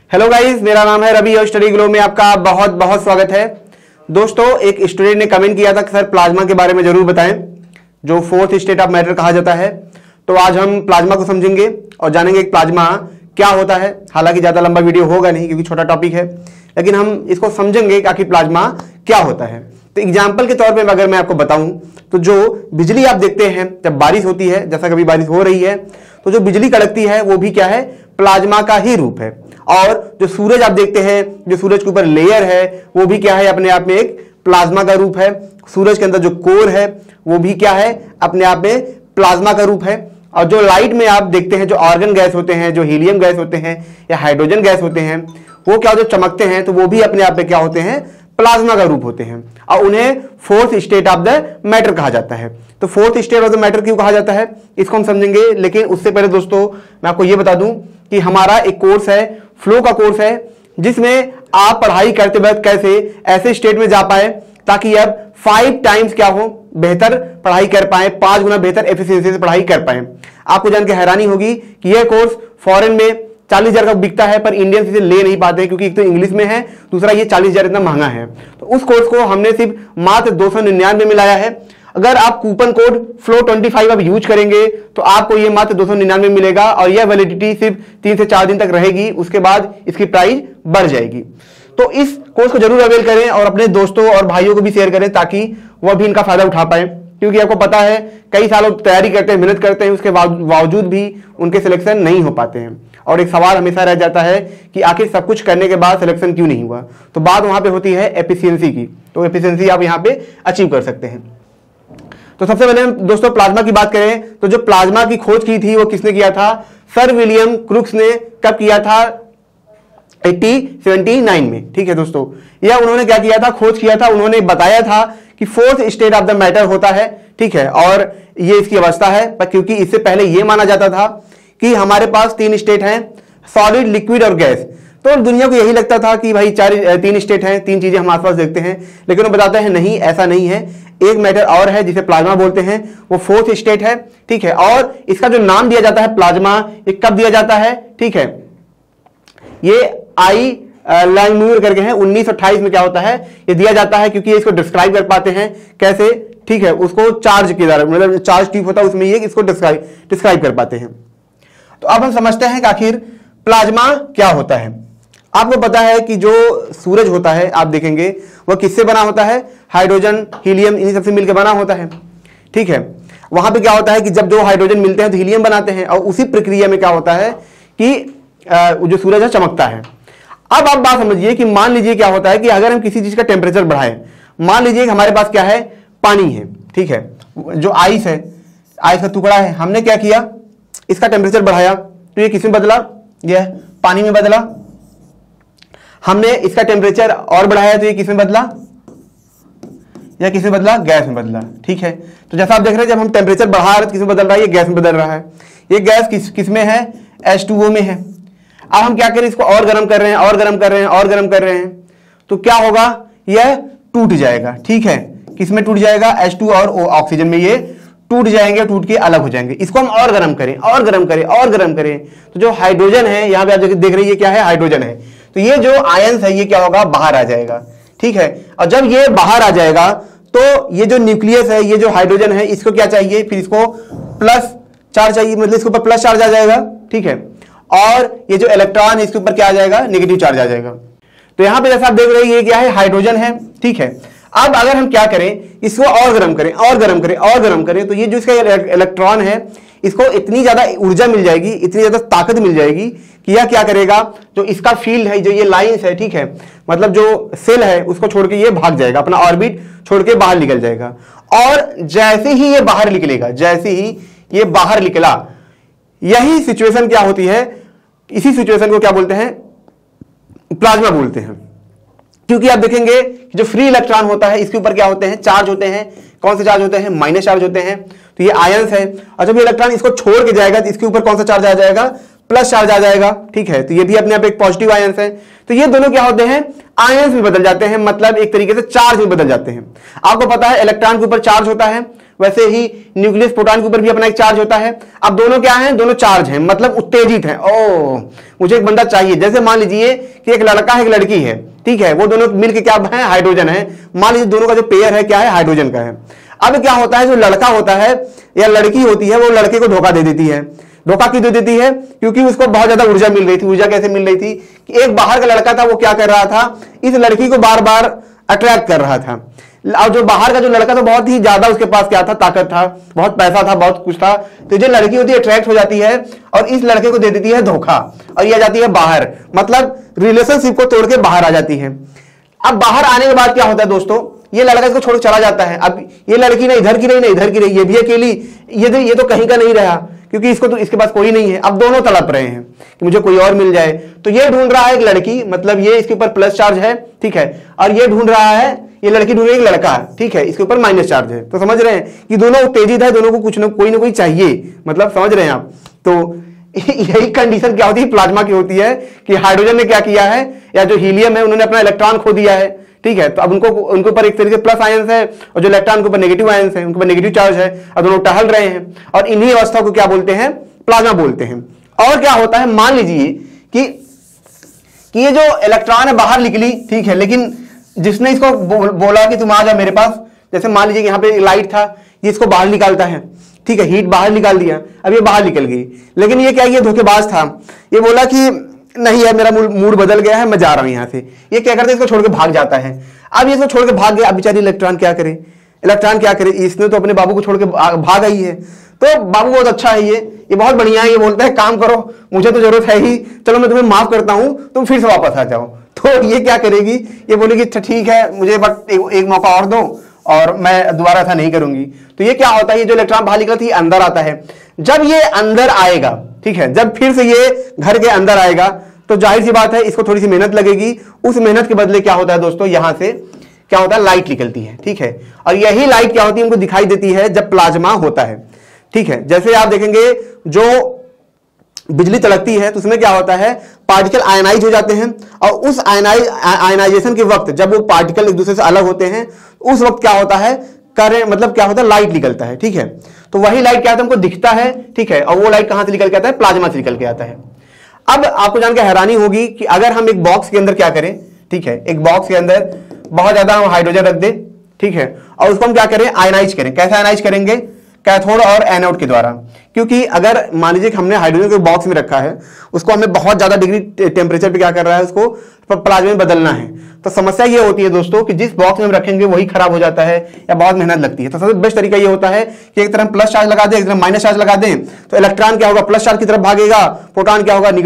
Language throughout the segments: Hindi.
हेलो गाइस, मेरा नाम है रवि और स्टडी ग्लो में आपका बहुत बहुत स्वागत है। दोस्तों, एक स्टूडेंट ने कमेंट किया था कि सर प्लाज्मा के बारे में जरूर बताएं, जो फोर्थ स्टेट ऑफ मैटर कहा जाता है। तो आज हम प्लाज्मा को समझेंगे और जानेंगे कि प्लाज्मा क्या होता है। हालांकि ज्यादा लंबा वीडियो होगा नहीं क्योंकि छोटा टॉपिक है, लेकिन हम इसको समझेंगे कि आखिर प्लाज्मा क्या होता है। तो एग्जाम्पल के तौर पर अगर मैं आपको बताऊं तो जो बिजली आप देखते हैं जब बारिश होती है, जैसा कभी बारिश हो रही है, तो जो बिजली कड़कती है वो भी क्या है, प्लाज्मा का ही रूप है। और जो सूरज आप देखते हैं, जो सूरज के ऊपर लेयर है वो भी क्या है, अपने आप में एक प्लाज्मा का रूप है। सूरज के अंदर जो कोर है वो भी क्या है, अपने आप में प्लाज्मा का रूप है। और जो लाइट में आप देखते हैं, जो आर्गन गैस होते हैं, जो हीलियम गैस होते हैं या हाइड्रोजन गैस होते हैं, वो क्या, जो चमकते हैं तो वो भी अपने आप में क्या होते हैं, प्लाज्मा का रूप होते हैं। और उन्हें fourth state of the matter कहा जाता है। तो fourth state of the matter क्यों कहा जाता है, इसको हम समझेंगे। लेकिन उससे पहले दोस्तों मैं आपको यह बता दूं कि हमारा एक कोर्स है, फ्लो का कोर्स है, जिसमें आप पढ़ाई करते वक्त कैसे ऐसे स्टेट में जा पाए ताकि आप 5 टाइम्स क्या हो, बेहतर पढ़ाई कर पाए, 5 गुना बेहतर एफिशिएंसी से पढ़ाई कर पाए। आपको जान के हैरानी होगी कि यह कोर्स फॉरेन में 40,000 का बिकता है, पर इंडियंस इसे ले नहीं पाते क्योंकि एक तो इंग्लिश में है, दूसरा ये 40,000 इतना महंगा है। तो उस कोर्स को हमने सिर्फ मात्र 299 में लाया है। अगर आप कूपन कोड FLOW25 आप यूज करेंगे तो आपको ये मात्र 299 मिलेगा और यह वैलिडिटी सिर्फ 3 से 4 दिन तक रहेगी। उसके बाद इसकी प्राइस बढ़ जाएगी। तो इस कोर्स को जरूर अवेल करें और अपने दोस्तों और भाइयों को भी शेयर करें ताकि वह भी इनका फायदा उठा पाए। क्योंकि आपको पता है कई सालों तैयारी करते हैं, मेहनत करते हैं, उसके बावजूद भी उनके सिलेक्शन नहीं हो पाते हैं। और एक सवाल हमेशा रह जाता है कि आखिर सब कुछ करने के बाद सिलेक्शन क्यों नहीं हुआ। तो बात वहां पे होती है एफिशिएंसी की। तो एफिशिएंसी आप यहां पे अचीव कर सकते हैं। तो सबसे पहले दोस्तों प्लाज्मा की बात करें तो जो प्लाज्मा की खोज की थी वो किसने किया था, सर विलियम क्रुक्स ने कब किया था, 1879 में। ठीक है दोस्तों, यह उन्होंने क्या किया था, खोज किया था। उन्होंने बताया था कि fourth state of the matter होता है। ठीक है, और ये इसकी अवस्था है, पर क्योंकि इससे पहले यह माना जाता था कि हमारे पास 3 स्टेट हैं, सॉलिड, लिक्विड और गैस। तो दुनिया को यही लगता था कि भाई 3 स्टेट हैं, 3 चीजें हम आसपास देखते हैं। लेकिन वो बताते हैं नहीं, ऐसा नहीं है। एक मैटर और है जिसे प्लाज्मा बोलते हैं, वो फोर्थ स्टेट है। ठीक है, और इसका जो नाम दिया जाता है प्लाज्मा, ये कब दिया जाता है, ठीक है, ये आई लैंगम्यूर करके हैं, 1928 में क्या होता है, ये दिया जाता है। क्योंकि इसको डिस्क्राइब कर पाते हैं कैसे, ठीक है, उसको चार्ज के द्वारा, मतलब चार्ज ट्यूब होता है उसमें, ये इसको डिस्क्राइब कर पाते हैं। तो अब हम समझते हैं कि आखिर प्लाज्मा क्या होता है। आपको पता है कि जो सूरज होता है आप देखेंगे वह किससे बना होता है, हाइड्रोजन, हीलियम, इन्हीं सबसे मिलकर बना होता है। ठीक है, वहां पे क्या होता है कि जब दो हाइड्रोजन मिलते हैं तो हीलियम बनाते हैं, और उसी प्रक्रिया में क्या होता है कि जो सूरज है चमकता है। अब आप बात समझिए कि मान लीजिए क्या होता है कि अगर हम किसी चीज का टेम्परेचर बढ़ाएं, मान लीजिए कि हमारे पास क्या है, पानी है। ठीक है, जो आइस है, आइस का टुकड़ा है, हमने क्या किया, इसका टेम्परेचर बढ़ाया तो ये किसमें बदला, यह पानी में बदला। हमने इसका टेम्परेचर और बढ़ाया तो ये किसमें बदला, या किसमें बदला, गैस में बदला। ठीक है, तो जैसा आप देख रहे हैं जब हम टेम्परेचर बढ़ा रहे हैं तो किसमें बदल रहा है, ये गैस में बदल रहा है। ये गैस किसमें है, H2O में है। अब हम क्या करें, इसको और गर्म कर रहे हैं, और गर्म कर रहे हैं, और गर्म कर रहे हैं, तो क्या होगा, यह टूट जाएगा। ठीक है, किसमें टूट जाएगा, H2 और ऑक्सीजन में ये टूट जाएंगे, टूट के अलग हो जाएंगे। इसको हम और गर्म करें, और गर्म करें, और गर्म करें, तो जो हाइड्रोजन है, यहां पे आप देख रहे हैं ये क्या है, हाइड्रोजन है। तो ये जो आयंस है ये क्या होगा, बाहर आ जाएगा। ठीक है, और जब ये बाहर आ जाएगा तो ये जो न्यूक्लियस है, ये जो हाइड्रोजन है, इसको क्या चाहिए, फिर इसको प्लस चार्ज चाहिए, मतलब इसके ऊपर प्लस चार्ज आ जाएगा। ठीक है, और ये जो इलेक्ट्रॉन है इसके ऊपर क्या आ जाएगा, नेगेटिव चार्ज आ जाएगा। तो यहां पे जैसा आप देख रहे हैं ये क्या है, हाइड्रोजन है। ठीक है, अब अगर हम क्या करें, इसको और गर्म करें, और गर्म करें, और गर्म करें, तो ये जो इसका इलेक्ट्रॉन है इसको इतनी ज्यादा ऊर्जा मिल जाएगी, इतनी ज्यादा ताकत मिल जाएगी कि यह क्या करेगा, जो इसका फील्ड है, जो ये लाइंस है, ठीक है, मतलब जो सेल है उसको छोड़ के ये भाग जाएगा, अपना ऑर्बिट छोड़ के बाहर निकल जाएगा। और जैसे ही ये बाहर निकलेगा, जैसे ही ये बाहर निकला, यही सिचुएशन क्या होती है, इसी सिचुएशन को क्या बोलते हैं, प्लाज्मा बोलते हैं। क्योंकि आप देखेंगे कि जो फ्री इलेक्ट्रॉन होता है इसके ऊपर क्या होते हैं, चार्ज होते हैं। कौन से चार्ज होते हैं, माइनस चार्ज होते हैं। तो ये आयंस है, और जब ये इलेक्ट्रॉन इसको छोड़ के जाएगा तो इसके ऊपर कौन सा चार्ज आ जाएगा, प्लस चार्ज आ जाएगा। ठीक है, तो ये भी अपने आप एक पॉजिटिव आयंस है। तो ये दोनों क्या होते हैं, आयंस में बदल जाते हैं, मतलब एक तरीके से चार्ज में बदल जाते हैं। आपको पता है इलेक्ट्रॉन के ऊपर चार्ज होता है, वैसे ही न्यूक्लियस प्रोटॉन के ऊपर भी अपना एक चार्ज होता है। अब दोनों क्या हैं, दोनों चार्ज हैं, मतलब उत्तेजित हैं। ओ मुझे एक बंदा चाहिए, जैसे मान लीजिए कि एक लड़का है एक लड़की है, ठीक है, वो दोनों मिलकर क्या है, हाइड्रोजन है। मान लीजिए दोनों का जो पेयर है क्या है, हाइड्रोजन का है। अब क्या होता है, जो लड़का होता है या लड़की होती है वो लड़के को धोखा दे देती है। धोखा क्यों दे देती है, क्योंकि उसको बहुत ज्यादा ऊर्जा मिल रही थी। ऊर्जा कैसे मिल रही थी कि एक बाहर का लड़का था वो क्या कर रहा था, इस लड़की को बार बार अट्रैक्ट कर रहा था। और जो बाहर का जो लड़का था बहुत ही ज्यादा उसके पास क्या था, ताकत था, बहुत पैसा था, बहुत कुछ था। तो जो लड़की होती है अट्रैक्ट हो जाती है और इस लड़के को दे देती है धोखा और ये आ जाती है बाहर, मतलब रिलेशनशिप को तोड़ के बाहर आ जाती है। अब बाहर आने के बाद क्या होता है दोस्तों, ये लड़का इसको छोड़ चला जाता है। अब ये लड़की ना इधर की रही ना इधर की रही, ये भी अकेली, ये तो कहीं का नहीं रहा, क्योंकि इसको तो इसके पास कोई नहीं है। अब दोनों तड़प रहे हैं कि मुझे कोई और मिल जाए। तो ये ढूंढ रहा है एक लड़की, मतलब ये इसके ऊपर प्लस चार्ज है, ठीक है, और ये ढूंढ रहा है, ये लड़की ढूंढ रही है एक लड़का, ठीक है, इसके ऊपर माइनस चार्ज है। तो समझ रहे हैं कि दोनों उत्तेजित है, दोनों को कुछ ना कोई चाहिए, मतलब समझ रहे हैं आप। तो यही कंडीशन क्या होती है प्लाज्मा की होती है कि हाइड्रोजन ने क्या किया है, या जो हीलियम है उन्होंने अपना इलेक्ट्रॉन खो दिया है, ठीक है। तो अब उनके ऊपर एक तरीके से प्लस आयंस है और जो इलेक्ट्रॉन के ऊपर नेगेटिव आयंस है, उनके ऊपर नेगेटिव चार्ज है, और दोनों टहल रहे हैं, और इन्हीं अवस्था को क्या बोलते हैं, प्लाज्मा बोलते हैं। और क्या होता है, मान लीजिए कि ये जो इलेक्ट्रॉन है बाहर निकली, ठीक है, लेकिन जिसने इसको बोला कि तुम आ जा मेरे पास, जैसे मान लीजिए यहाँ पे लाइट था, ये इसको बाहर निकालता है, ठीक है, हीट बाहर निकाल दिया, अब ये बाहर निकल गई, लेकिन ये क्या, ये धोखेबाज था, ये बोला कि नहीं यार मेरा मूड बदल गया है, मैं जा रहा हूं यहां से। ये क्या करते हैं, इसको छोड़ के भाग जाता है। अब ये इसको छोड़ के भाग गया, अब बेचारी इलेक्ट्रॉन क्या करे, इसने तो अपने बाबू को छोड़ के भाग आई है। तो बाबू बहुत अच्छा है, ये बहुत बढ़िया है, ये बोलता है काम करो, मुझे तो जरूरत है ही, चलो मैं तुम्हें माफ करता हूं, तुम फिर से वापस आ जाओ। तो ये क्या करेगी, ये बोलेगी ठीक है मुझे बट एक मौका और दो और मैं दोबारा ऐसा नहीं करूंगी। तो ये क्या होता है, ये जो इलेक्ट्रॉन बाहर निकलती है अंदर आता है। जब ये अंदर आएगा, ठीक है, जब फिर से ये घर के अंदर आएगा तो जाहिर सी बात है इसको थोड़ी सी मेहनत लगेगी। उस मेहनत के बदले क्या होता है दोस्तों, यहां से क्या होता है, लाइट निकलती है, ठीक है, और यही लाइट क्या होती है, हमको दिखाई देती है जब प्लाज्मा होता है, ठीक है। जैसे आप देखेंगे जो बिजली तड़कती है तो उसमें क्या होता है, पार्टिकल आयनाइज हो जाते हैं, और उस आयनाइजेशन के वक्त जब वो पार्टिकल एक दूसरे से अलग होते हैं, उस वक्त क्या होता है, करंट, मतलब क्या होता है, लाइट निकलता है, ठीक है। तो वही लाइट क्या होता है, हमको दिखता है, ठीक है, और वो लाइट कहां से निकल के आता है, प्लाज्मा से निकल के आता है। अब आपको जान के हैरानी होगी कि अगर हम एक बॉक्स के अंदर क्या करें, ठीक है, एक बॉक्स के अंदर बहुत ज्यादा हम हाइड्रोजन रख दें, ठीक है, और उसको हम क्या करें, आयनाइज करें। कैसे आयनाइज करेंगे, कैथोड और एनोड के द्वारा। क्योंकि अगर मान लीजिए कि हमने हाइड्रोजन को बॉक्स में रखा है, उसको हमें बहुत ज्यादा डिग्री टेम्परेचर पे क्या कर रहा है, उसको प्लाज्मा में बदलना है। तो समस्या ये होती है दोस्तों कि जिस बॉक्स में हम रखेंगे वही खराब हो जाता है या बहुत मेहनत लगती है। तो सबसे बेस्ट तरीका ये होता है कि एक तरफ प्लस चार्ज लगा दें, एक तरफ माइनस चार्ज लगा दें, तो इलेक्ट्रॉन क्या होगा, प्लस चार्ज की तरफ भागेगा, प्रोटॉन क्या होगा,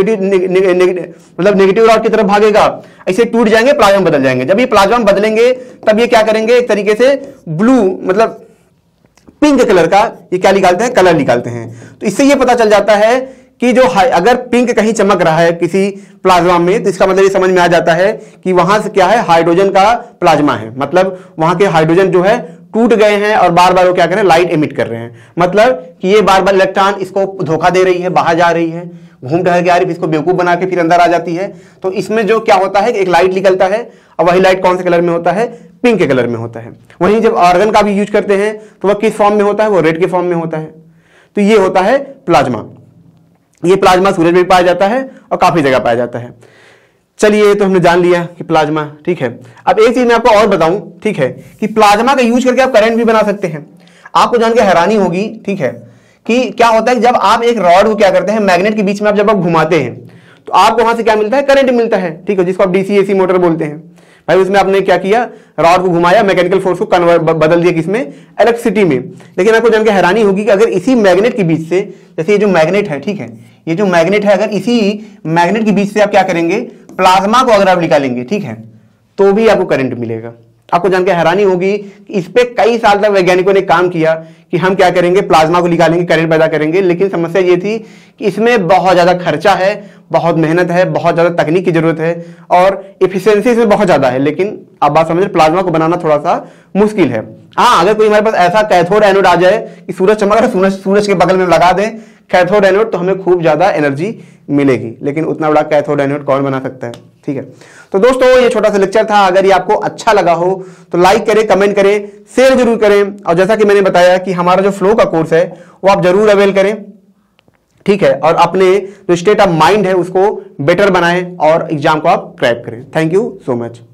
मतलब नेगेटिव रॉड की तरफ भागेगा, ऐसे टूट जाएंगे, प्लाज्मा बदल जाएंगे। जब ये प्लाज्मा बदलेंगे तब ये क्या करेंगे, एक तरीके से ब्लू मतलब पिंक कलर का ये क्या निकालते हैं, कलर निकालते हैं। तो इससे ये पता चल जाता है कि जो अगर पिंक कहीं चमक रहा है किसी प्लाज्मा में, तो इसका मतलब ये समझ में आ जाता है कि वहां से क्या है, हाइड्रोजन का प्लाज्मा है, मतलब वहां के हाइड्रोजन जो है टूट गए हैं और बार बार वो क्या कर रहे हैं, लाइट एमिट कर रहे हैं। मतलब कि ये बार बार इलेक्ट्रॉन इसको धोखा दे रही है, बाहर जा रही है, घूम टहल के आ रही है, इसको बेवकूफ बना के फिर अंदर आ जाती है। तो इसमें जो क्या होता है, एक लाइट निकलता है, और वही लाइट कौन से कलर में होता है, पिंक के कलर में होता है। वहीं जब आर्गन का भी यूज करते हैं तो वह किस फॉर्म में होता है, वो रेड के फॉर्म में होता है। तो ये होता है प्लाज्मा। ये प्लाज्मा सूरज में पाया जाता है और काफी जगह पाया जाता है। चलिए, तो हमने जान लिया कि प्लाज्मा, ठीक है। अब एक चीज मैं आपको और बताऊं, ठीक है, कि प्लाज्मा का यूज करके आप करंट भी बना सकते हैं। आपको जान के हैरानी होगी, ठीक है, कि क्या होता है जब आप एक रॉड को क्या करते हैं, मैग्नेट के बीच में जब आप घुमाते हैं तो आपको वहां से क्या मिलता है, करंट मिलता है, ठीक है, जिसको आप डीसी एसी मोटर बोलते हैं। भाई उसमें आपने क्या किया, रॉड को घुमाया, मैकेनिकल फोर्स को कन्वर्ट बदल दिया किसमें, इलेक्ट्रिसिटी में। लेकिन आपको जान के हैरानी होगी कि अगर इसी मैग्नेट के बीच से, जैसे ये जो मैग्नेट है, ठीक है, ये जो मैग्नेट है, अगर इसी मैग्नेट के बीच से आप क्या करेंगे, प्लाज्मा को अगर आप निकालेंगे, ठीक है, तो भी आपको करंट मिलेगा। आपको जान के हैरानी होगी कि इस पे कई साल तक वैज्ञानिकों ने काम किया कि हम क्या करेंगे, प्लाज्मा को निकालेंगे, करंट पैदा करेंगे। लेकिन समस्या ये थी कि इसमें बहुत ज्यादा खर्चा है, बहुत मेहनत है, बहुत ज्यादा तकनीक की जरूरत है और इफिशियंसी इसमें बहुत ज्यादा है। लेकिन आप बात समझ, प्लाज्मा को बनाना थोड़ा सा मुश्किल है। हाँ, अगर कोई हमारे पास ऐसा कैथोड एनोड आ जाए कि सूरज चमक रहा है, सूरज के बगल में लगा दें कैथोड एनोड, तो हमें खूब ज्यादा एनर्जी मिलेगी। लेकिन उतना बड़ा कैथोड एनोड कौन बना सकता है? ठीक है। तो दोस्तों ये छोटा सा लेक्चर था, अगर ये आपको अच्छा लगा हो तो लाइक करें, कमेंट करें, शेयर जरूर करें, और जैसा कि मैंने बताया कि हमारा जो फ्लो का कोर्स है वो आप जरूर अवेल करें, ठीक है, और अपने जो स्टेट ऑफ माइंड है उसको बेटर बनाएं और एग्जाम को आप क्रैक करें। Thank you so much.